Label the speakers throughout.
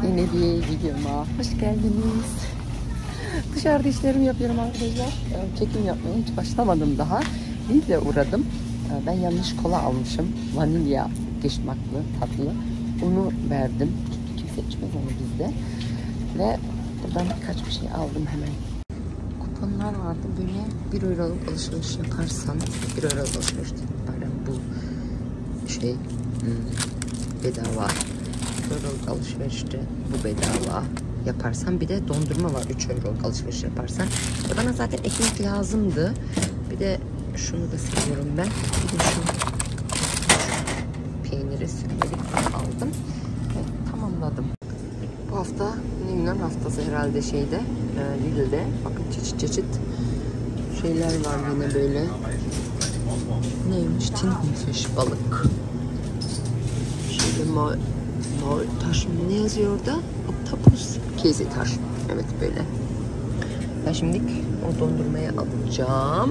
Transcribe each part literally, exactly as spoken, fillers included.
Speaker 1: Yeni bir videoma hoş geldiniz. Dışarıda işlerimi yapıyorum arkadaşlar. Çekim yapmaya hiç başlamadım daha. Lidl'e uğradım. Ben yanlış kola almışım. Vanilya geçmaklı tatlı. Onu verdim. Çünkü kimse içmez onu bizde. Ve buradan birkaç bir şey aldım hemen. Kuponlar vardı. Böyle bir euroluk alışveriş yaparsan bir euroluk alışveriş yaparım. Bu şey hmm, bedava. üç euroluk alışverişte bu bedava yaparsan, bir de dondurma var üç euroluk alışveriş yaparsan. İşte bana zaten ekmek lazımdı. Bir de şunu da seviyorum ben. Bir de şu, şu peyniri sürmelik aldım ve tamamladım. Bu hafta Yunan haftası herhalde şeyde e, Lidl'de. Bakın çeşit çeşit şeyler var yine böyle. Neymiş? Tintenfisch balık. Şöyle ma mavi taş mı ne yazıyor orada? Oktopus kezi taş. Evet böyle. Ben şimdi o dondurmayı alacağım.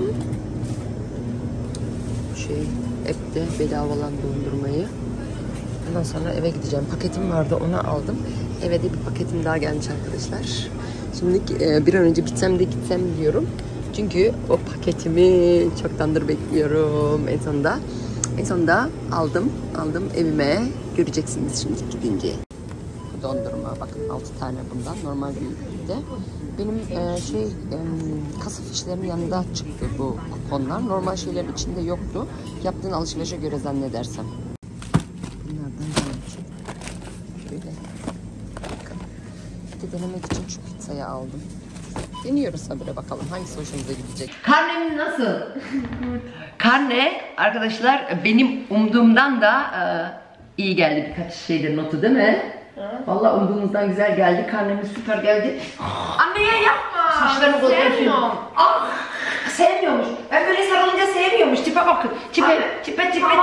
Speaker 1: Şey app'te bedava olan dondurmayı. Ondan sonra eve gideceğim. Paketim vardı, onu aldım. Eve de bir paketim daha gelmiş arkadaşlar. Şimdi e, bir an önce bitsem de gitsem diyorum. Çünkü o paketimi çoktandır bekliyorum. En sonunda en sonunda aldım. Aldım evime. Göreceksiniz şimdi gidince. Bu dondurma bakın, altı tane bundan. Normal bir de. Benim e, şey e, kasa fişlerimin yanında çıktı bu kuponlar. Normal şeylerin içinde yoktu. Yaptığın alışverişe göre zannedersem. Bunlardan gelmiş. Şöyle. Bakın. Bir de denemek için şu pizzayı aldım. Deniyoruz habire, bakalım hangisi hoşumuza gidecek. Karnem nasıl? Karne arkadaşlar benim umduğumdan da e, iyi geldi, birkaç şeyde notu değil mi? Hı. Vallahi umduğumuzdan güzel geldi. Karnemiz süper geldi.
Speaker 2: Anneye yapma.
Speaker 1: Saçlarını bozuyorsun.
Speaker 2: Ah,
Speaker 1: sevmiyormuş. Ben böyle sarılınca sevmiyormuş. Tipe bakın. Tipe, tipe, tipe, tipe.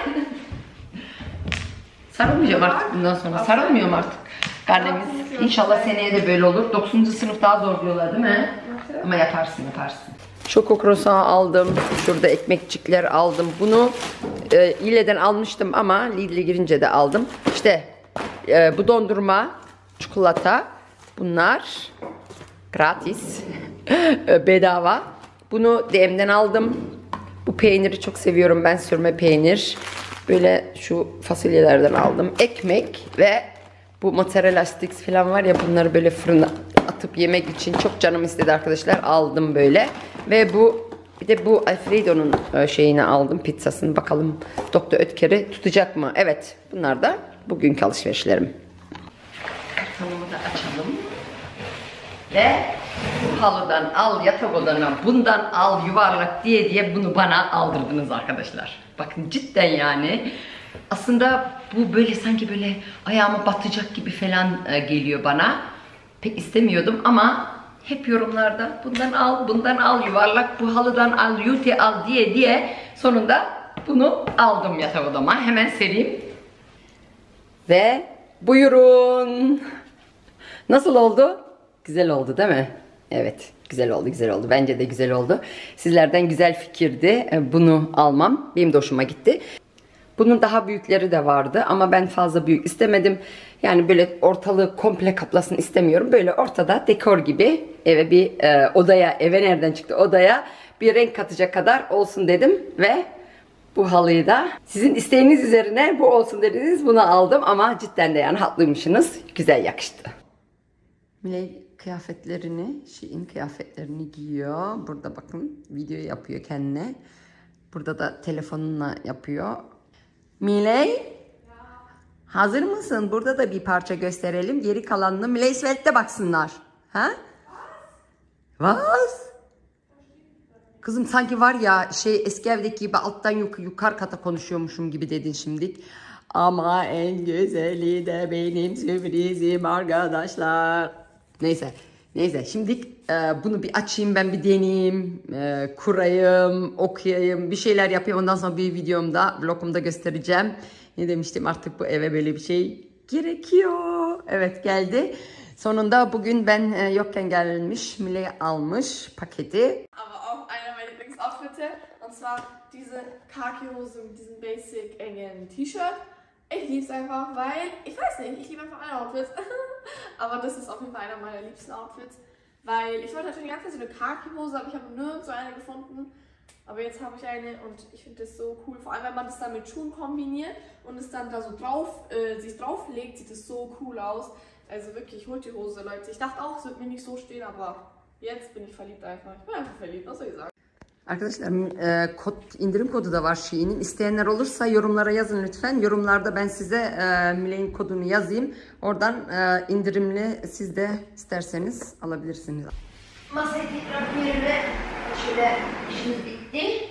Speaker 1: Sarılmayacağım artık bundan sonra. Sarılmıyorum artık. Karnemiz inşallah seneye de böyle olur. dokuzuncu sınıf daha zor diyorlar değil mi? Ama yaparsın yaparsın. Şoko croissant aldım. Şurada ekmekçikler aldım. Bunu e, Lidl'den almıştım ama Lidl'e girince de aldım. İşte e, bu dondurma, çikolata, bunlar gratis, bedava. Bunu D M'den aldım. Bu peyniri çok seviyorum ben, sürme peynir. Böyle şu fasulyelerden aldım. Ekmek ve bu mozzarella sticks falan var ya, bunları böyle fırına atıp yemek için çok canım istedi arkadaşlar. Aldım böyle. Ve bu bir de bu Alfredo'nun şeyini aldım, pizzasını. Bakalım Doktor Ötker'i tutacak mı? Evet, bunlar da bugünkü alışverişlerim. Kartonumu da açalım. Ve bu halıdan al yatak odana, bundan al yuvarlak diye diye bunu bana aldırdınız arkadaşlar. Bakın cidden yani. Aslında bu böyle sanki böyle ayağıma batacak gibi falan geliyor bana. Pek istemiyordum ama hep yorumlarda bundan al, bundan al yuvarlak, bu halıdan al, yuti al diye diye sonunda bunu aldım yatak odama. Hemen sereyim. Ve buyurun. Nasıl oldu? Güzel oldu değil mi? Evet, güzel oldu, güzel oldu. Bence de güzel oldu. Sizlerden güzel fikirdi bunu almam. Benim de hoşuma gitti. Bunun daha büyükleri de vardı ama ben fazla büyük istemedim. Yani böyle ortalığı komple kaplasın istemiyorum. Böyle ortada dekor gibi eve bir e, odaya, eve nereden çıktı odaya bir renk katacak kadar olsun dedim ve bu halıyı da sizin isteğiniz üzerine bu olsun dediniz, bunu aldım ama cidden de yani haklıymışsınız. Güzel yakıştı. Miley kıyafetlerini, Shein kıyafetlerini giyiyor. Burada bakın video yapıyor kendine. Burada da telefonunla yapıyor. Miley, ya. Hazır mısın? Burada da bir parça gösterelim. Geri kalanını Miley Svelt'te baksınlar. Ha? Was? Kızım sanki var ya şey eski evdeki gibi alttan yuk yukarı kata konuşuyormuşum gibi dedin şimdi. Ama en güzeli de benim sürprizim arkadaşlar. Neyse. Neyse şimdi e, bunu bir açayım, ben bir deneyeyim, e, kurayım, okuyayım, bir şeyler yapayım. Ondan sonra bir videomda, vlogumda göstereceğim. Ne demiştim, artık bu eve böyle bir şey gerekiyor. Evet, geldi. Sonunda bugün ben e, yokken gelmiş, Miley almış paketi.
Speaker 2: Aber auch einer meiner Lieblingsoutfits. Und zwar diese Khaki-Hose mit diesem basic engen T-Shirt. Ich liebe es einfach, weil, ich weiß nicht, ich liebe einfach alle Outfits. Aber das ist auf jeden Fall einer meiner liebsten Outfits. Weil ich wollte natürlich die ganze Zeit so eine Khaki-Hose, aber ich habe nirgendwo eine gefunden. Aber jetzt habe ich eine und ich finde das so cool. Vor allem, wenn man das dann mit Schuhen kombiniert und es dann da so drauf, äh, sich drauflegt, sieht das so cool aus. Also wirklich, holt die Hose, Leute. Ich dachte auch, es wird mir nicht so stehen, aber jetzt bin ich verliebt einfach. Ich bin einfach verliebt, was soll ich sagen?
Speaker 1: Arkadaşlar e, kod, indirim kodu da var Shein'in. İsteyenler olursa yorumlara yazın lütfen. Yorumlarda ben size e, Miley'in kodunu yazayım. Oradan e, indirimli siz de isterseniz alabilirsiniz. Masayı tekrar koyuyorum. Şöyle işimiz bitti.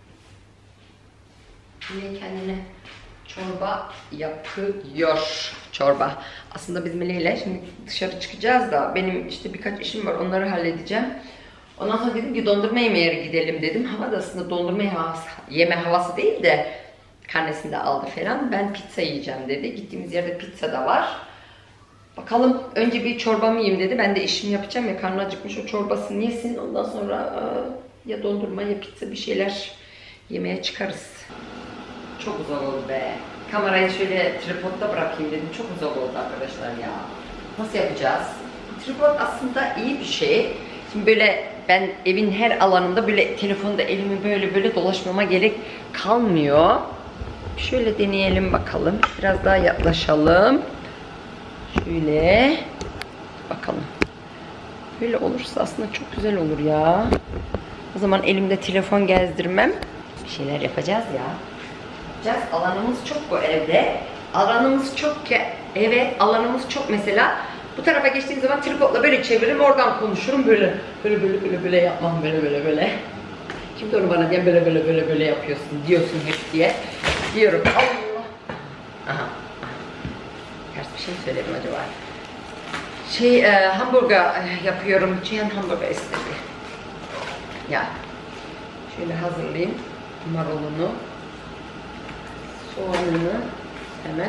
Speaker 1: Miley kendine çorba yapıyor. Çorba. Aslında biz Miley ile şimdi dışarı çıkacağız da benim işte birkaç işim var. Onları halledeceğim. Ondan sonra dedim ki dondurma yemeye gidelim dedim. Hava da aslında dondurma havası, yeme havası değil de karnesinde aldı falan. Ben pizza yiyeceğim dedi. Gittiğimiz yerde pizza da var. Bakalım önce bir çorbamı yiyeyim dedi. Ben de işimi yapacağım ya, karnı acıkmış, o çorbasını yesin. Ondan sonra ya dondurma ya pizza bir şeyler yemeye çıkarız. Çok uzak oldu be. Kamerayı şöyle tripodda bırakayım dedim. Çok uzak oldu arkadaşlar ya. Nasıl yapacağız? Tripod aslında iyi bir şey. Şimdi böyle ben evin her alanında böyle telefonda elimi böyle böyle dolaşmama gerek kalmıyor. Şöyle deneyelim bakalım. Biraz daha yaklaşalım. Şöyle bakalım. Böyle olursa aslında çok güzel olur ya. O zaman elimde telefon gezdirmem. Bir şeyler yapacağız ya. Yapacağız. Alanımız çok bu evde. Alanımız çok ki evet alanımız çok mesela. Bu tarafa geçtiğim zaman tripodla böyle çeviririm, oradan konuşurum, böyle böyle böyle böyle böyle yapmam, böyle böyle böyle. Şimdi onu bana diye böyle böyle böyle böyle yapıyorsun diyorsun hep diye diyorum. Allah. Aha. Ters bir şey mi söyledim acaba? Şey e, hamburger yapıyorum. Cihan hamburger istedi. Ya şöyle hazırlayayım marulunu, soğanını hemen.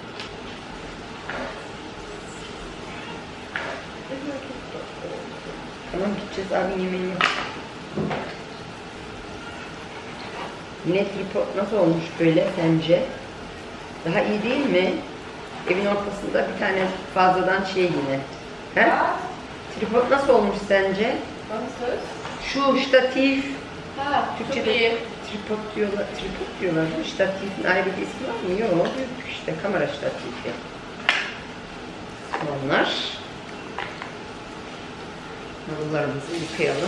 Speaker 1: Tamam, gideceğiz abi yemeğini. Yine tripod nasıl olmuş böyle sence? Daha iyi değil mi? Evin ortasında bir tane fazladan şey yine. He? Tripod nasıl olmuş sence? Şu ştatif.
Speaker 2: Ha,
Speaker 1: Türkçe'de tripod diyorlar. Tripod diyorlar. Ştatifin ayrı bir ismi var mı? Yok. İşte kamera ştatifi. Onlar. Marullarımızı yıkayalım.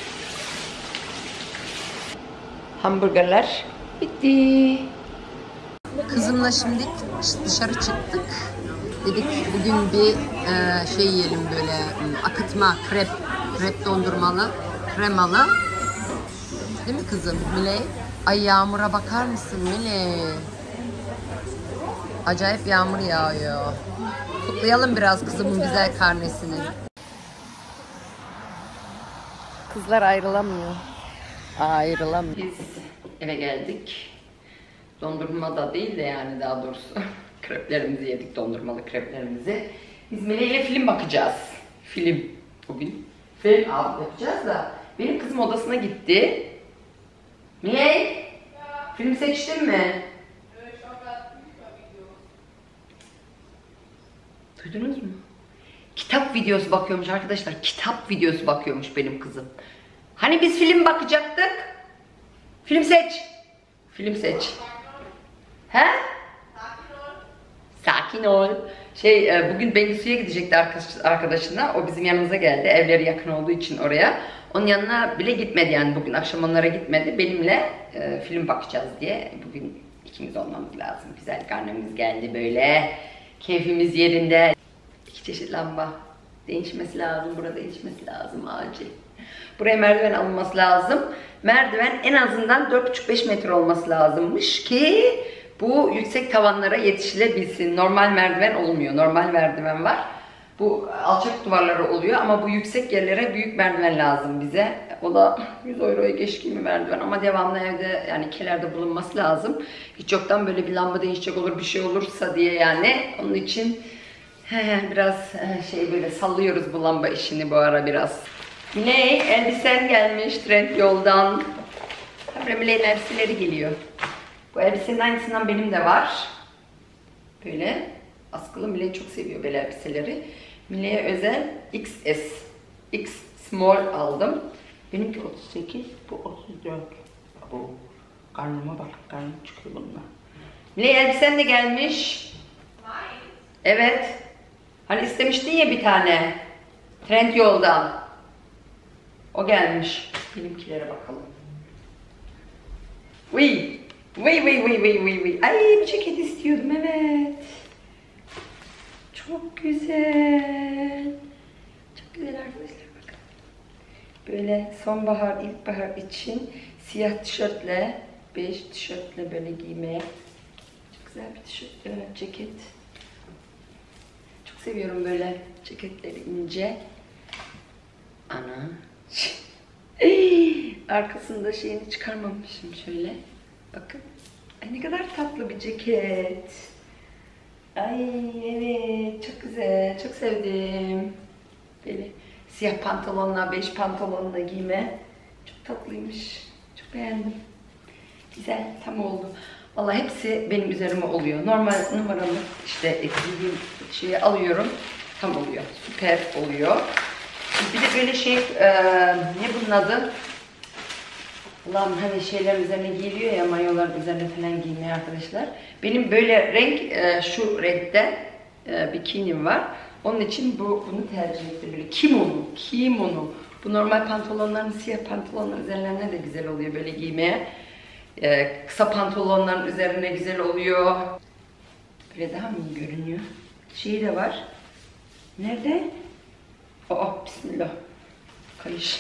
Speaker 1: Hamburgerler bitti. Kızımla şimdi dışarı çıktık. Dedik bugün bir e, şey yiyelim, böyle akıtma krep, krep dondurmalı, kremalı. Değil mi kızım? Miley? Ay yağmura bakar mısın Miley? Acayip yağmur yağıyor. Kutlayalım biraz kızımın güzel karnesini. Kızlar ayrılamıyor. Ayrılamıyor. Biz eve geldik. Dondurma da değil de yani daha doğrusu kreplerimizi yedik, dondurmalı kreplerimizi. Biz Mele ile film bakacağız. Film bugün. Film yapacağız da benim kızım odasına gitti. Mele, film seçtin mi? Duydunuz mu? Kitap videosu bakıyormuş arkadaşlar. Kitap videosu bakıyormuş benim kızım. Hani biz film bakacaktık? Film seç. Film seç. He? Sakin ol. Şey, bugün Bengisu'ya gidecekti arkadaşına. O bizim yanımıza geldi. Evleri yakın olduğu için oraya. Onun yanına bile gitmedi yani, bugün akşam onlara gitmedi. Benimle e, film bakacağız diye. Bugün ikimiz olmamız lazım. Güzel karnımız geldi böyle. Keyfimiz yerinde. İki çeşit lamba. Değişmesi lazım. Burada değişmesi lazım acil. Buraya merdiven alınması lazım. Merdiven en azından dört buçuk beş metre olması lazımmış ki bu yüksek tavanlara yetişilebilsin. Normal merdiven olmuyor. Normal merdiven var. Bu alçak duvarları oluyor ama bu yüksek yerlere büyük merdiven lazım bize. O da yüz euroya geçkin bir merdiven ama devamlı evde yani kelerde bulunması lazım. Hiç yoktan böyle bir lamba değişecek olur, bir şey olursa diye yani. Onun için biraz şey böyle sallıyoruz bu lamba işini bu ara biraz. Miley, elbisen gelmiş Trendyol'dan. Tabii Miley'in elbiseleri geliyor. Bu elbisenin aynısından benim de var. Böyle askılı. Miley çok seviyor böyle elbiseleri. Mile'ye özel X S. X small aldım. Benimki otuz sekiz, bu otuz dört. Bu karnıma bak, karnım çıkıyor bununla. Mile elbisen de gelmiş. Evet. Hani istemiştin ya bir tane. Trendyol'dan. O gelmiş. Benimkilere bakalım. Vıy. Vıy vıy vıy vıy vıy vıy. Ay bir ceket istiyordum, evet. Çok güzel. Çok güzel arkadaşlar, bakın. Böyle sonbahar, ilkbahar için siyah tişörtle, bej tişörtle böyle giymeye. Çok güzel bir tişört, evet, ceket. Çok seviyorum böyle ceketleri, ince. Ana. Arkasında şeyini çıkarmamışım şöyle. Bakın. Ay ne kadar tatlı bir ceket. Ay evet, çok güzel, çok sevdim. Böyle siyah pantolonla, bej pantolonla giyme. Çok tatlıymış. Çok beğendim. Güzel, tam oldu. Vallahi hepsi benim üzerime oluyor. Normal numaramı işte eklediğim şeyi alıyorum. Tam oluyor. Süper oluyor. Bir de böyle şey, e, ne bunun adı? Allah'ım, hani şeyler üzerine giyiliyor ya, mayoların üzerine falan giymeye arkadaşlar. Benim böyle renk, e, şu renkte e, bikinim var. Onun için bu bunu tercih ettim. Böyle kimono, kimono. Bu normal pantolonların, siyah pantolonların üzerlerine de güzel oluyor böyle giymeye. E, kısa pantolonların üzerine güzel oluyor. Böyle daha mı iyi görünüyor? Şeyi de var. Nerede? Oh, bismillah. Kayış.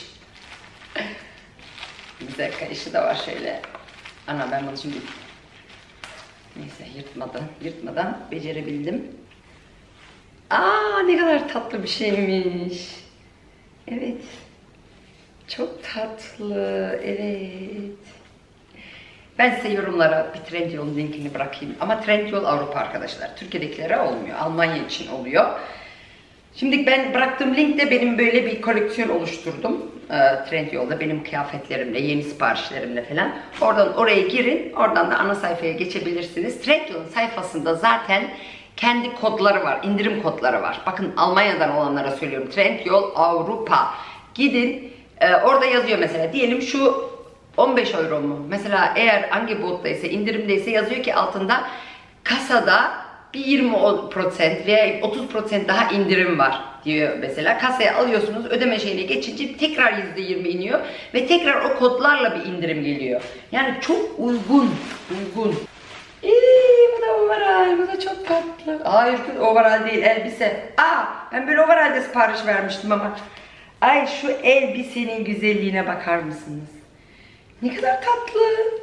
Speaker 1: Güzel kayışı da var şöyle. Ana ben bunu şimdi neyse yırtmadan, yırtmadan becerebildim. Aa ne kadar tatlı bir şeymiş. Evet. Çok tatlı. Evet. Ben size yorumlara bir Trendyol linkini bırakayım. Ama Trendyol Avrupa arkadaşlar. Türkiye'dekilere olmuyor. Almanya için oluyor. Şimdi ben bıraktığım linkte benim böyle bir koleksiyon oluşturdum. E, Trendyol'da benim kıyafetlerimle, yeni siparişlerimle falan. Oradan oraya girin. Oradan da ana sayfaya geçebilirsiniz. Trendyol'un sayfasında zaten kendi kodları var. İndirim kodları var. Bakın Almanya'dan olanlara söylüyorum. Trendyol Avrupa. Gidin. E, orada yazıyor mesela. Diyelim şu on beş euro mu? Mesela eğer Angebot'taysa, indirimdeyse yazıyor ki altında kasada bir yirmi prosent veya otuz prosent daha indirim var diyor mesela. Kasaya alıyorsunuz, ödeme şeyine geçince tekrar yüzde yirmi iniyor ve tekrar o kodlarla bir indirim geliyor. Yani çok uygun, uygun. İyi, bu da overall, bu da çok tatlı. Hayır, overall değil, elbise. Aa, ben böyle overall'de sipariş vermiştim ama. Ay şu elbisenin güzelliğine bakar mısınız? Ne kadar tatlı.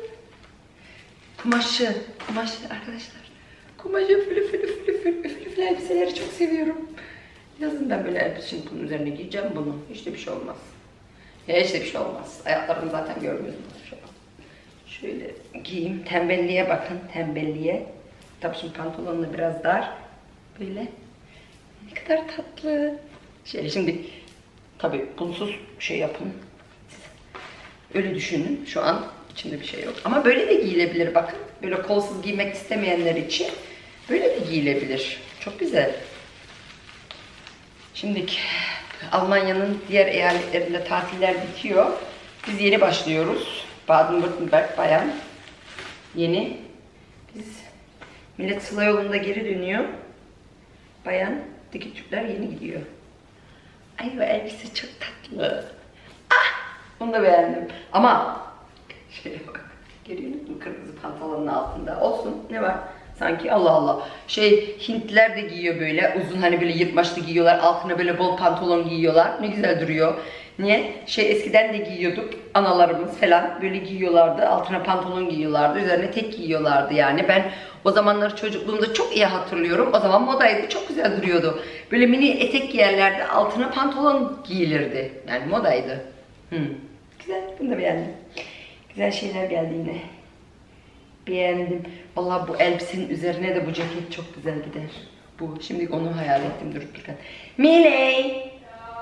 Speaker 1: Kumaşı, kumaşı arkadaşlar. Kumaşı fülü fülü fülü fülü fülü fülü elbiseleri çok seviyorum. Yazın ben böyle elbise bunun üzerine giyeceğim bunu. Hiç de bir şey olmaz. Ya hiç de bir şey olmaz. Ayaklarımı zaten görmüyorsunuz şu an. Şöyle giyeyim. Tembelliğe bakın, tembelliğe. Tabii şimdi pantolonla biraz dar. Böyle. Ne kadar tatlı. Şöyle şimdi tabii bunsuz şey yapın. Öyle düşünün. Şu an içinde bir şey yok. Ama böyle de giyilebilir bakın. Böyle kolsuz giymek istemeyenler için böyle de giyilebilir. Çok güzel. Şimdi Almanya'nın diğer eyaletlerinde tatiller bitiyor. Biz yeni başlıyoruz. Baden-Württemberg bayan. Yeni. Biz millet Sıla yolunda geri dönüyor. Bayan, deki Türkler yeni gidiyor. Ay bu elbise çok tatlı. Ah! Bunu da beğendim. Ama şöyle bak. Görüyor musun? Kırmızı pantolonun altında. Olsun. Ne var? Sanki Allah Allah. Şey Hintliler de giyiyor böyle. Uzun hani böyle yırtmaçlı giyiyorlar. Altına böyle bol pantolon giyiyorlar. Ne güzel duruyor. Niye? Şey eskiden de giyiyorduk. Analarımız falan böyle giyiyorlardı. Altına pantolon giyiyorlardı. Üzerine tek giyiyorlardı yani. Ben o zamanları çocukluğumda çok iyi hatırlıyorum. O zaman modaydı. Çok güzel duruyordu. Böyle mini etek giyerlerdi. Altına pantolon giyilirdi. Yani modaydı. Hmm. Güzel. Bunu da beğendim. Güzel şeyler geldi yine. Beğendim. Vallahi bu elbisenin üzerine de bu ceket çok güzel gider. Bu. Şimdi onu hayal ettim durup dururken. Miley!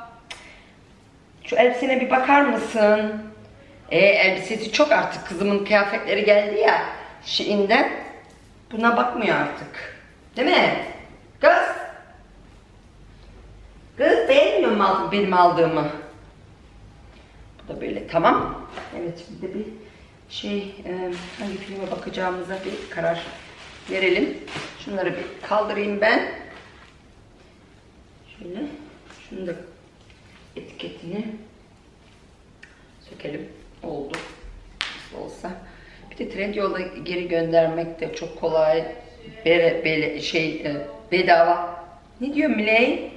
Speaker 1: Şu elbisene bir bakar mısın? E, elbisesi çok artık. Kızımın kıyafetleri geldi ya. Şeyinden. Buna bakmıyor artık. Değil mi? Kız! aldım aldım benim aldığımı. Bu da böyle tamam. Evet şimdi de bir şey e, hangi filme bakacağımıza bir karar verelim. Şunları bir kaldırayım ben. Şöyle şunu da etiketini sökelim. Oldu. Nasıl olsa. Bir de Trendyol'da geri göndermek de çok kolay. Bere, bele, şey e, bedava. Ne diyor Miley?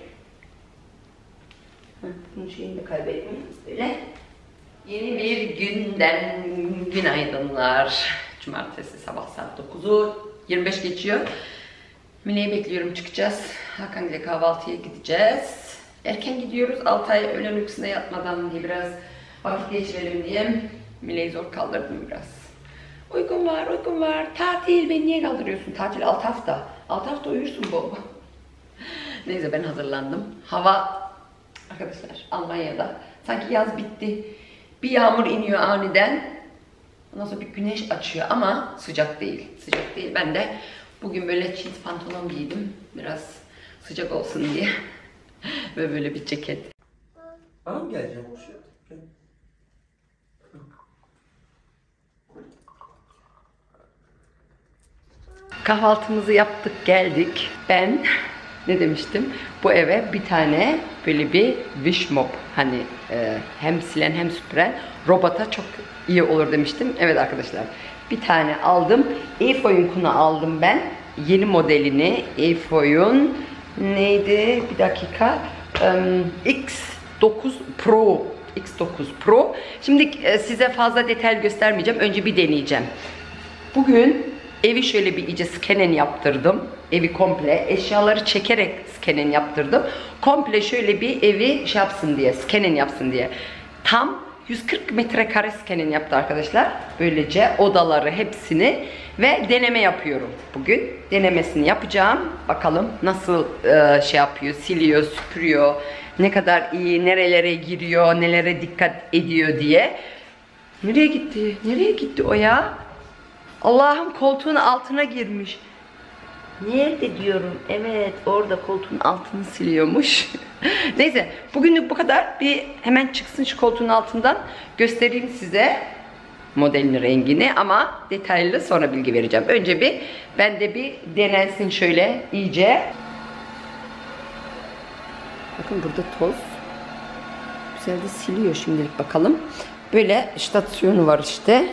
Speaker 1: Bunun şeyini de kaybetmeyeyim. Böyle. Yeni bir günden günaydınlar. Cumartesi sabah saat dokuzu yirmi beş geçiyor. Mine'yi bekliyorum, çıkacağız. Hakan ile kahvaltıya gideceğiz. Erken gidiyoruz. Altay öğlen uykusuna yatmadan diye biraz vakit geçirelim diye. Mine'yi zor kaldırdım biraz. Uygun var, uygun var. Tatil, beni niye kaldırıyorsun? Tatil altı hafta. altı hafta uyursun baba. Neyse ben hazırlandım. Hava arkadaşlar Almanya'da sanki yaz bitti. Bir yağmur iniyor aniden. Ondan sonra bir güneş açıyor ama sıcak değil. Sıcak değil. Ben de bugün böyle jeans pantolon giydim. Biraz sıcak olsun diye. Ve böyle bir ceket.
Speaker 3: Bana mı geleceğim?
Speaker 1: Kahvaltımızı yaptık geldik. Ben ne demiştim? Bu eve bir tane böyle bir wish mop, hani e, hem silen hem süpüren robota çok iyi olur demiştim. Evet arkadaşlar, bir tane aldım. Efoy'un aldım ben. Yeni modelini. Efoy'un neydi? Bir dakika. Um, X dokuz Pro. X dokuz Pro. Şimdi e, size fazla detay göstermeyeceğim. Önce bir deneyeceğim. Bugün evi şöyle bir iyice skenen yaptırdım. Evi komple eşyaları çekerek skenen yaptırdım. Komple şöyle bir evi şey yapsın diye, skenen yapsın diye. Tam yüz kırk metrekare skenen yaptı arkadaşlar. Böylece odaları hepsini ve deneme yapıyorum bugün. Denemesini yapacağım. Bakalım nasıl e, şey yapıyor, siliyor, süpürüyor. Ne kadar iyi, nerelere giriyor, nelere dikkat ediyor diye. Nereye gitti? Nereye gitti o ya? Allah'ım, koltuğun altına girmiş. Nerede diyorum? Evet, orada koltuğun altını siliyormuş. Neyse, bugünlük bu kadar. Bir hemen çıksın şu koltuğun altından. Göstereyim size modelin rengini ama detaylı sonra bilgi vereceğim. Önce bir ben de bir denensin şöyle iyice. Bakın burada toz. Güzel de siliyor şimdilik, bakalım. Böyle istasyonu var işte.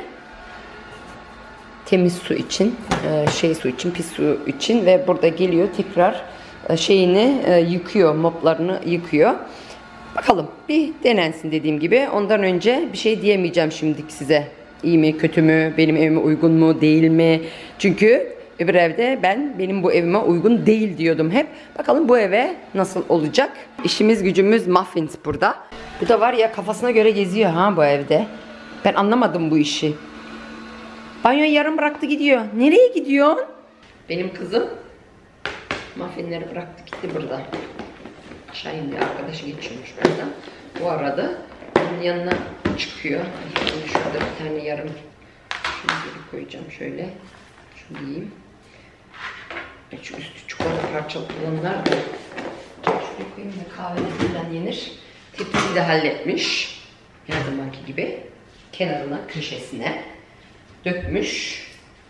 Speaker 1: Temiz su için, şey su için, pis su için ve burada geliyor tekrar şeyini yıkıyor, moplarını yıkıyor. Bakalım bir denensin dediğim gibi. Ondan önce bir şey diyemeyeceğim şimdilik size. İyi mi, kötü mü, benim evime uygun mu, değil mi? Çünkü öbür evde ben benim bu evime uygun değil diyordum hep. Bakalım bu eve nasıl olacak? İşimiz gücümüz muffins burada. Bu da var ya, kafasına göre geziyor ha bu evde. Ben anlamadım bu işi. Banyoyu yarım bıraktı gidiyor. Nereye gidiyorsun? Benim kızım muffinleri bıraktı gitti burada. Aşağı indi, arkadaşı geçiyormuş buradan. Bu arada onun yanına çıkıyor. Şimdi şurada bir tane yarım şunu bir koyacağım şöyle. Şunu yiyeyim. Şu üstü çikolata parçalı olanlar da şuraya koyayım da kahvede falan yenir. Tepsiyi de halletmiş. Her zamanki gibi. Kenarına, köşesine dökmüş.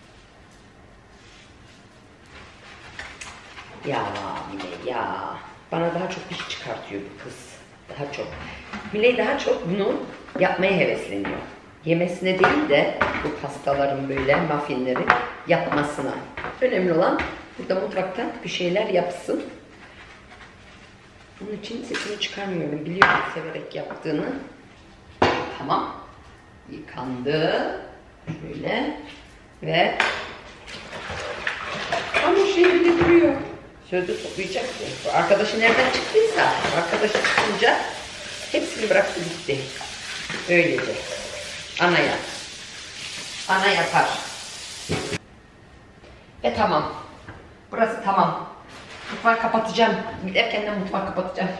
Speaker 1: Ya Mile ya. Bana daha çok iş çıkartıyor bu kız. Daha çok. Mile daha çok bunu yapmaya hevesleniyor. Yemesine değil de bu pastaların böyle muffinleri yapmasına. Önemli olan burada mutfakta bir şeyler yapsın. Bunun için sesini çıkarmıyorum. Biliyorum severek yaptığını. Tamam. Yıkandı. Şöyle ve ama şey bir de duruyor. Sözde toplayacak. Arkadaşı nereden çıktıysa, arkadaşı çıkınca hepsini bıraktı gitti. Öylece. Anaya. Ana yapar. Ve tamam. Burası tamam. Mutfağı kapatacağım. Giderken de mutfağı kapatacağım.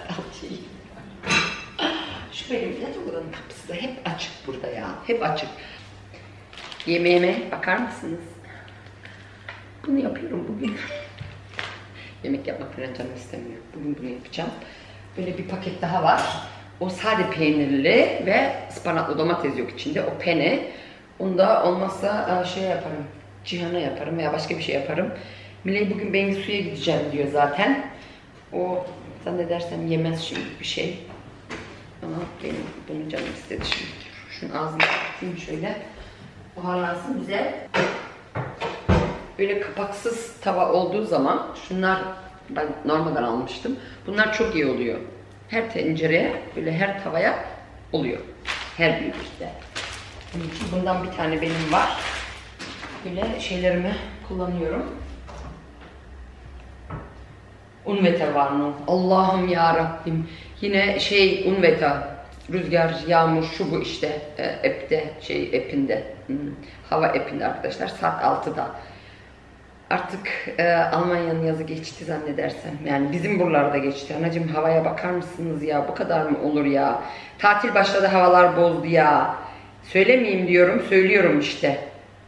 Speaker 1: Şu benim yatak odanın kapısı da hep açık burada ya. Hep açık. Yemeğime bakar mısınız? Bunu yapıyorum bugün. Yemek yapmak falan canım istemiyor. Bugün bunu yapacağım. Böyle bir paket daha var. O sade peynirli ve ıspanaklı domates yok içinde. O penne. Onu da olmazsa şey yaparım. Cihana yaparım veya başka bir şey yaparım. Miley bugün Bengisu'ya gideceğim diyor zaten. O zannedersem yemez şimdi bir şey. Ama benim bunu canım istedi şimdi. Şunun ağzını kapatayım şöyle. Buharlansın güzel. Böyle kapaksız tava olduğu zaman şunlar ben normalden almıştım. Bunlar çok iyi oluyor. Her tencereye, böyle her tavaya oluyor. Her büyüklükte. Onun için bundan bir tane benim var. Böyle şeylerimi kullanıyorum. Unveta var mı? Allah'ım ya Rabbim. Yine şey unveta. Rüzgar, yağmur, şu bu işte. E, app'te, şey app'inde. Hmm. Hava app'inde arkadaşlar. Saat altıda. Artık e, Almanya'nın yazı geçti zannedersem. Yani bizim buralarda geçti. Anacığım havaya bakar mısınız ya? Bu kadar mı olur ya? Tatil başladı, havalar bozdu ya. Söylemeyeyim diyorum, söylüyorum işte.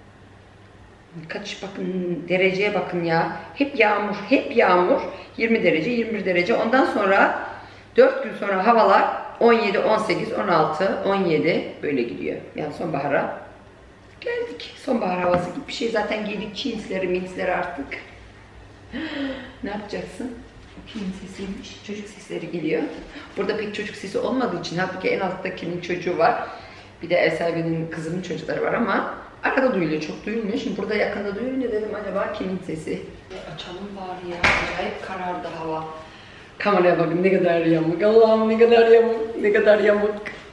Speaker 1: Kaç bakın dereceye bakın ya. Hep yağmur, hep yağmur. yirmi derece, yirmi bir derece. Ondan sonra dört gün sonra havalar on yedi, on sekiz, on altı, on yedi böyle gidiyor. Yani sonbahara geldik. Sonbahar havası gibi bir şey. Zaten giydik jeansleri, minsleri artık. Ne yapacaksın? Kimin sesiymiş? Çocuk sesleri geliyor. Burada pek çocuk sesi olmadığı için halbuki en alttakinin çocuğu var. Bir de ev sahibinin kızının çocukları var ama arkada duyuluyor, çok duyulmuyor. Şimdi burada yakında duyulunca dedim acaba kimin sesi? Açalım bari ya. Acayip karardı hava. Kameraya bakın ne kadar yamuk. Allah'ım ne kadar yamuk. Ne kadar yamuk.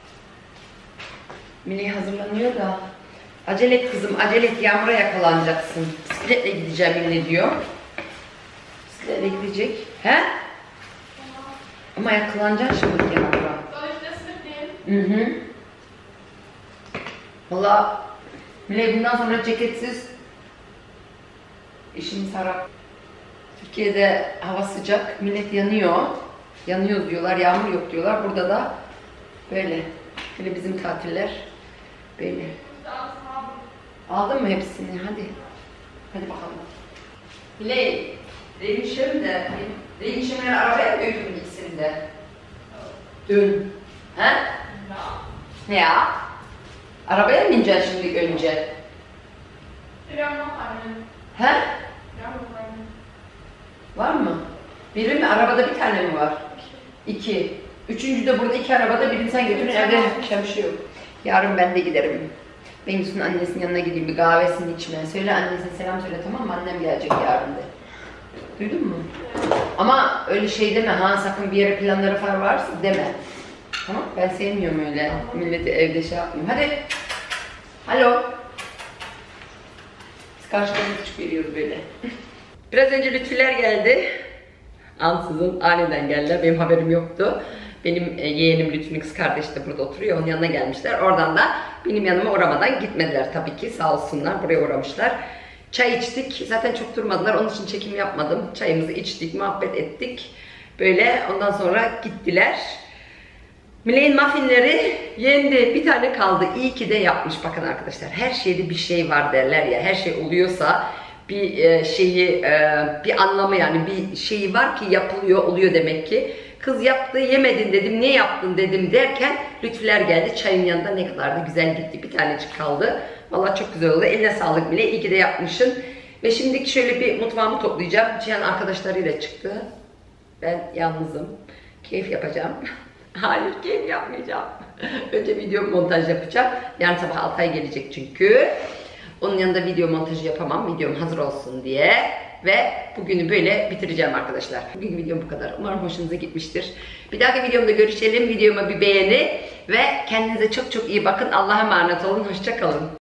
Speaker 1: Miley hazırlanıyor da. Acele et kızım, acele et, yağmura yakalanacaksın. Bisikletle gideceğim yine diyor. Bisikletle gidecek. He? Ama yakalanacaksın şimdi yağmura. Hı hı. Valla Miley bundan sonra ceketsiz işimiz harap. Türkiye'de hava sıcak, millet yanıyor. Yanıyor diyorlar, yağmur yok diyorlar. Burada da böyle. Böyle bizim tatiller böyle. Aldın mı hepsini? Hadi. Hadi bakalım. Miley, değişim de, değişimleri arabaya götürdüm ikisini de. Dün. He? Ne ya? Arabaya mı ineceksin şimdi önce? He? Var mı? Biri mi? Arabada bir tane mi var? İki. Üçüncü de burada iki arabada, birini sen götürün, evde bir şey yok. Yarın ben de giderim. Bengisu'nun annesinin yanına gideyim, bir kahvesini içmeye. Söyle annesine selam söyle, tamam mı? Annem gelecek yarın de. Duydun mu? Ama öyle şey deme ha, sakın bir yere planları falan varsa deme. Tamam? Ben sevmiyorum öyle. Milleti evde şey yapmayayım. Hadi. Alo. Biz karşıdan küçük veriyoruz böyle. Biraz önce Lütfiler geldi. Ansızın aniden geldiler. Benim haberim yoktu. Benim yeğenim Lütfü'nün kız kardeşi de burada oturuyor. Onun yanına gelmişler. Oradan da benim yanıma uğramadan gitmediler tabii ki. Sağ olsunlar. Buraya uğramışlar. Çay içtik. Zaten çok durmadılar. Onun için çekim yapmadım. Çayımızı içtik, muhabbet ettik. Böyle ondan sonra gittiler. Miley'in muffinleri yendi. Bir tane kaldı. İyi ki de yapmış. Bakın arkadaşlar. Her şeyde bir şey var derler ya. Her şey oluyorsa bir şeyi, bir anlamı, yani bir şeyi var ki yapılıyor, oluyor demek ki. Kız yaptı, yemedin dedim, ne yaptın dedim derken Lütfiler geldi. Çayın yanında ne kadar da güzel gitti. Bir tanecik kaldı. Vallahi çok güzel oldu. Eline sağlık bile. İyi ki de yapmışsın. Ve şimdiki şöyle bir mutfağımı toplayacağım. Cihan arkadaşlarıyla çıktı. Ben yalnızım. Keyif yapacağım. Hayır, keyif yapmayacağım. Önce video montaj yapacağım. Yarın sabah Altay gelecek çünkü. Onun yanında video montajı yapamam. Videom hazır olsun diye. Ve bugünü böyle bitireceğim arkadaşlar. Bugün videom bu kadar. Umarım hoşunuza gitmiştir. Bir dahaki videomda görüşelim. Videoma bir beğeni ve kendinize çok çok iyi bakın. Allah'a emanet olun. Hoşça kalın.